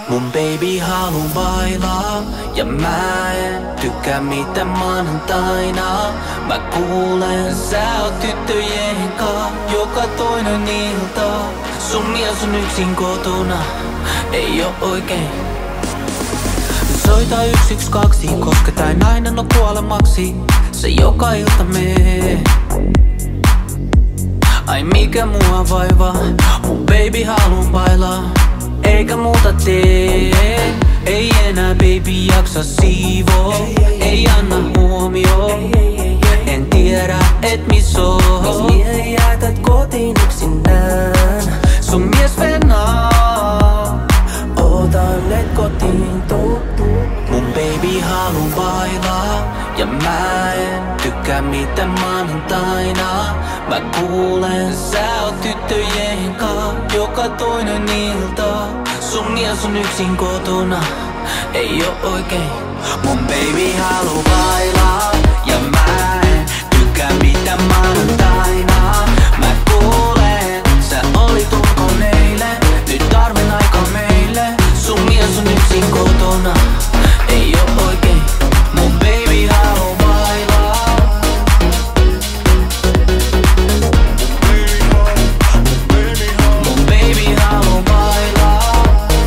Mun baby haluu bailaa ja mä en tykkää mitä maanantaina. Mä kuulen sä oot tyttöjen kaa joka toinen ilta. Sun mies on yksin kotona, ei oo oikein. Soita 112, koska tää nainen on kuolemaksi. Se joka ilta menee. Ai mikä mua vaivaa, mun baby haluu bailaa eikä muuta tee. Ei enää baby jaksa siivoo, ei anna huomioon. En tiedä et miss oo. Mis mie jätät kotiin yksinään? Sun mies venaa, ootan et kotiin tuu. Mun baby haluu bailaa ja mä en tykkää mitä maanantaina. Mä kuulen sä oot tyttöjen kaa joka toinen ilta. Sun mies on yksin kotona, ei oo oikein. Mun baby haluu bailaa ja mä en tykkää mitä maanantaina. Mä kuulen sä olit ulkon eilen, nyt tarvin aika meille. Sun mies on yksin kotona, ei oo oikein. Mun baby haluu bailaa. Mun baby haluu bailaa.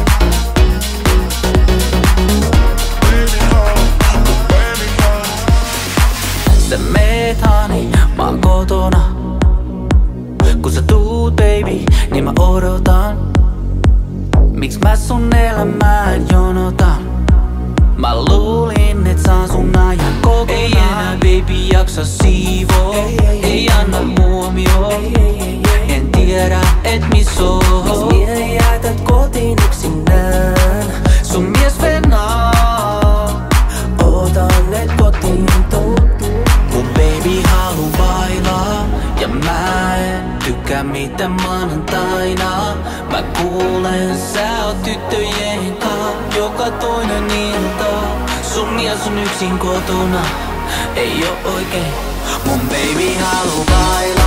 Sä meet honey, mä oon kotona. Kun sä tuut baby, niin mä odotan. Miks mä sun elämään jonotan? Mä luulin et saan sun ajan kokonaan. Ei enää baby jaksa siivoo, ei anna huomioon. En tiedä et miss oo. Mis mie jätät kotiin yksinään? Sun mies venaa, ootan et kotiin tuu. Mun baby haluu bailaa ja mä en tykkää mitä maanantaina. Mä kuulen sä oot tyttöjen kaa joka toinen ilta. Sun mies on yksin kotona, ei oo oikein. Mun baby haluu bailaa.